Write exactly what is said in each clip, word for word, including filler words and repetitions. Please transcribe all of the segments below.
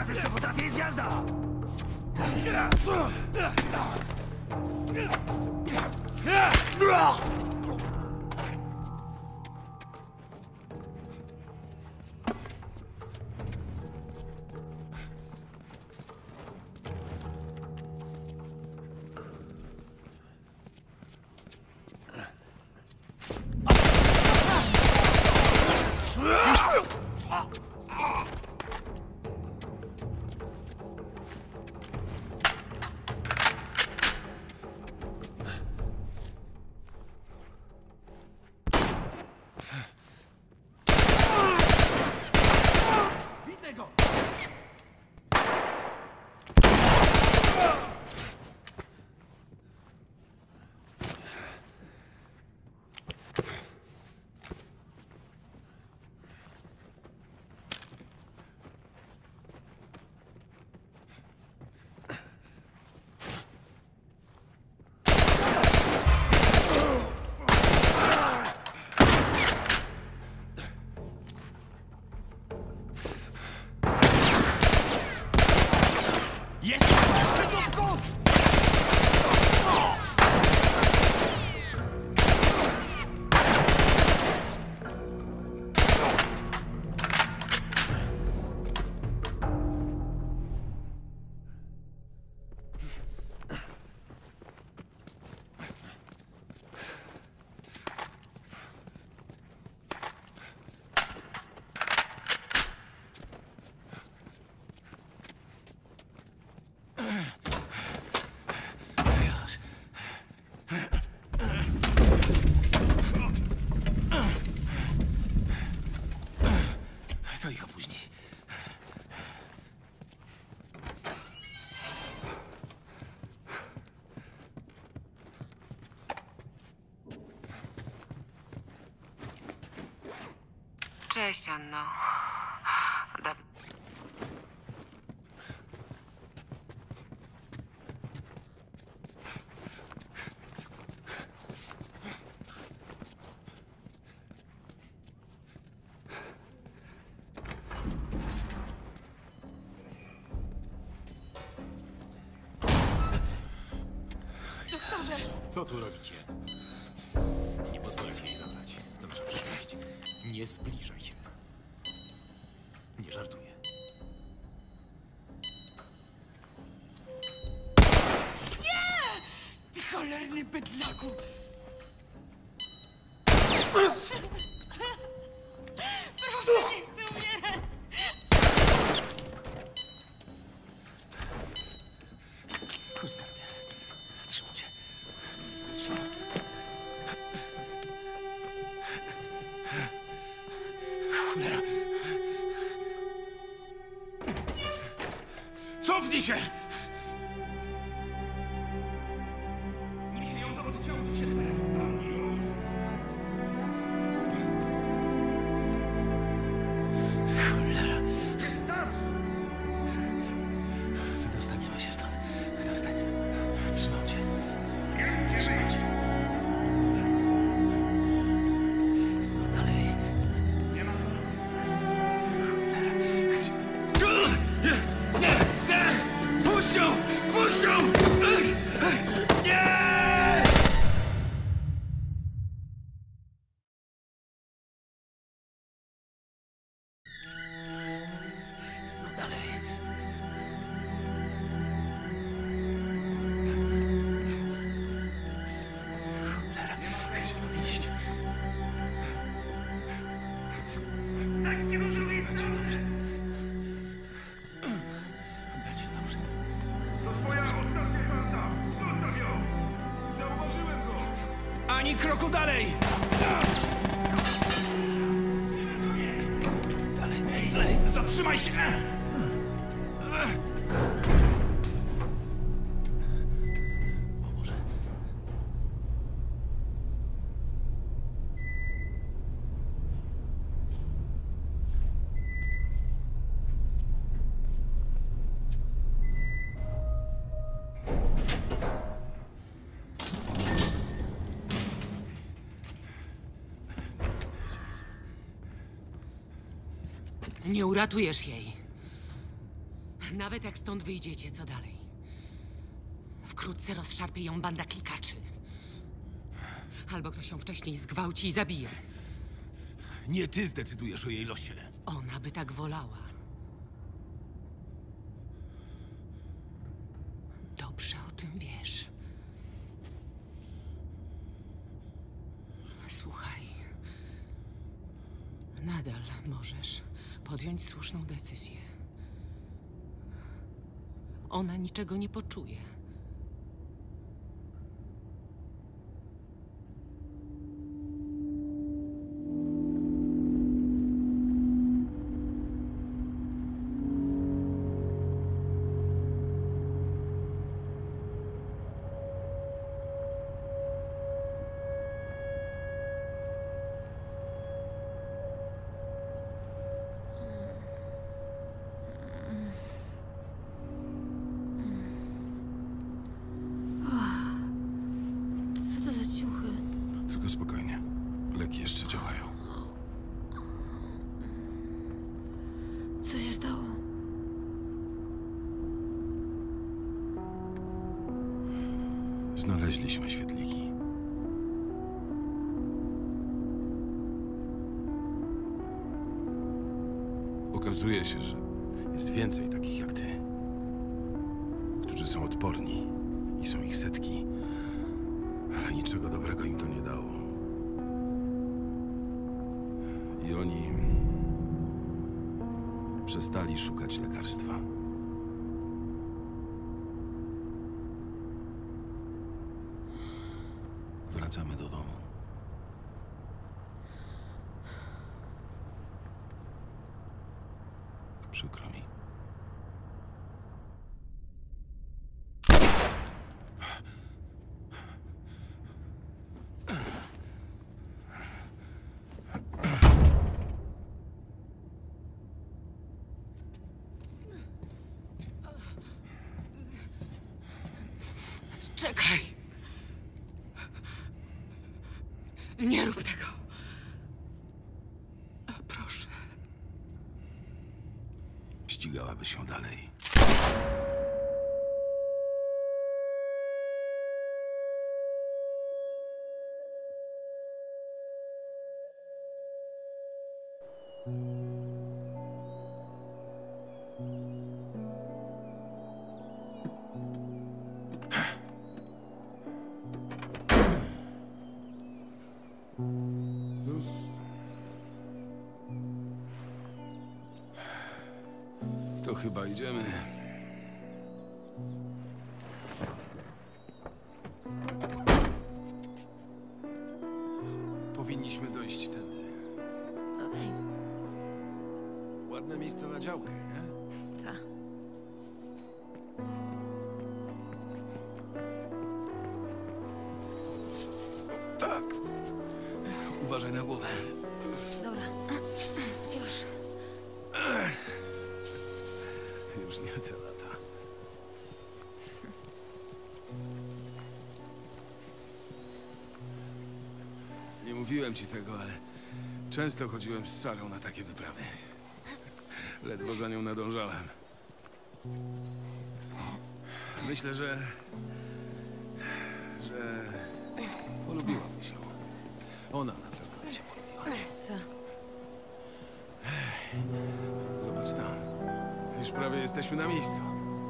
Pokażesz, co potrafi, jest jazda! To ich opóźni. Cześć, Anno. Da... Doktorze! Co tu robicie? Nie pozwolę ci jej zabrać. To nasza przyszłość. Nie zbliżaj się. Nie żartuję. Nie! Ty cholerny bydlaku! Proszę, nie chcę umierać! Skarbie. Trzymam cię. Trzymam. Cholera. Cofnij się! Cholera. Wydostaniemy się stąd. Wydostaniemy. Trzymam cię. Trzymam cię. No dalej. Nie ma. Cholera. Nie! Nie! Nie! Puść ją! Puść ją! Nie! No dalej. Iść. Będzie dobrze. Będzie dobrze. To twoja ostatnia karta! Zostaw ją! Zauważyłem go! Ani kroku dalej! Dalej, dalej. Zatrzymaj się! O Boże. Nie uratujesz jej. Nawet jak stąd wyjdziecie, co dalej? Wkrótce rozszarpie ją banda klikaczy. Albo ktoś ją wcześniej zgwałci i zabije. Nie ty zdecydujesz o jej losie. Ona by tak wolała. Dobrze o tym wiesz. Słuchaj. Nadal możesz podjąć słuszną decyzję. Ona niczego nie poczuje. Co to za ciuchy? Tylko spokojnie. Leki jeszcze działają. Co się stało? Znaleźliśmy świetliki. Okazuje się, że jest więcej takich jak ty, którzy są odporni i są ich setki, ale niczego dobrego im to nie dało. I oni przestali szukać lekarstwa. Wracamy do domu. Przykro mi. Czekaj. Nie rób tego. Proszę. Ścigałaby się dalej. To chyba idziemy. Powinniśmy dojść tędy. Okej. Ładne miejsce na działkę, nie? Ta. Tak. Uważaj na głowę. Dobra. Już. Już nie te lata. Nie mówiłem ci tego, ale często chodziłem z Sarą na takie wyprawy. Ledwo za nią nadążałem. Myślę, że... że... polubiłabyś ją. Ona na pewno by cię polubiła. Ta. Zobacz tam. Już prawie jesteśmy na miejscu.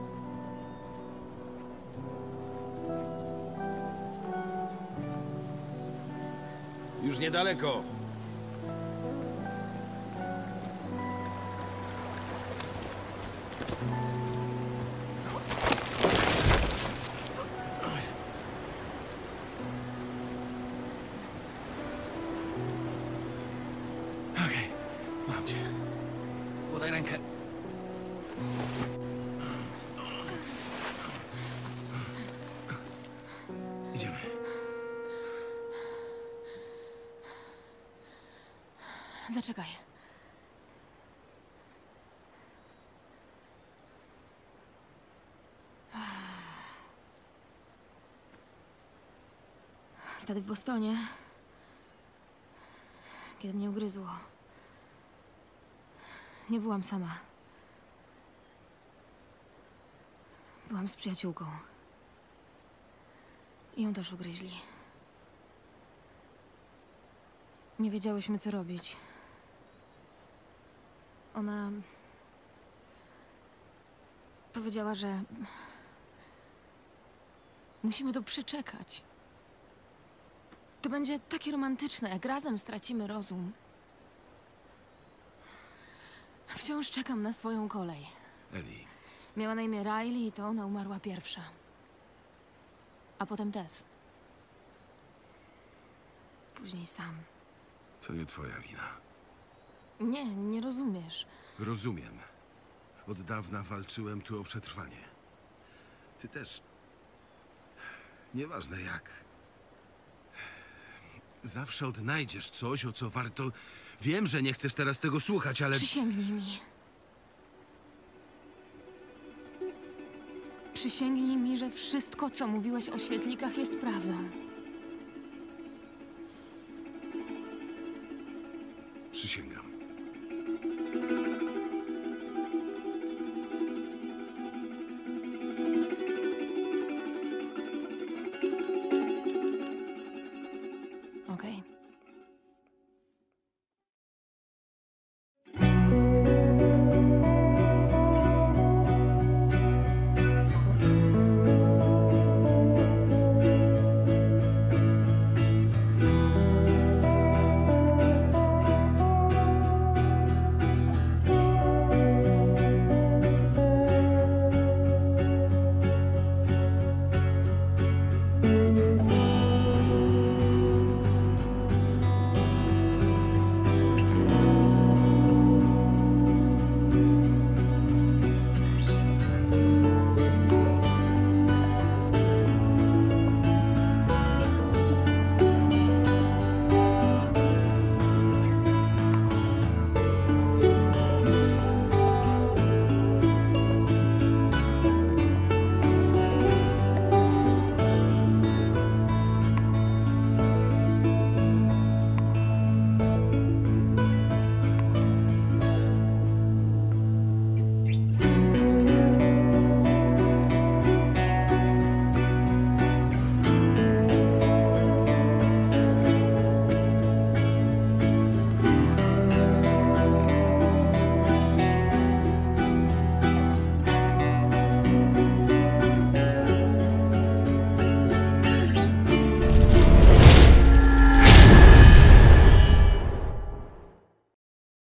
Już niedaleko. Okej, mam cię. Podaj rękę. Idziemy. Zaczekaj. Wtedy w Bostonie, kiedy mnie ugryzło, nie byłam sama. Byłam z przyjaciółką. I ją też ugryźli. Nie wiedziałyśmy, co robić. Ona... powiedziała, że... musimy to przeczekać. To będzie takie romantyczne, jak razem stracimy rozum. Wciąż czekam na swoją kolej. Eli, Miała na imię Riley i to ona umarła pierwsza. A potem Tess. Później sam. to nie twoja wina. Nie, nie rozumiesz. Rozumiem. Od dawna walczyłem tu o przetrwanie. Ty też. Nieważne jak. Zawsze odnajdziesz coś, o co warto... Wiem, że nie chcesz teraz tego słuchać, ale... Przysięgnij mi. Przysięgnij mi, że wszystko, co mówiłeś o świetlikach, jest prawdą. Przysięgam.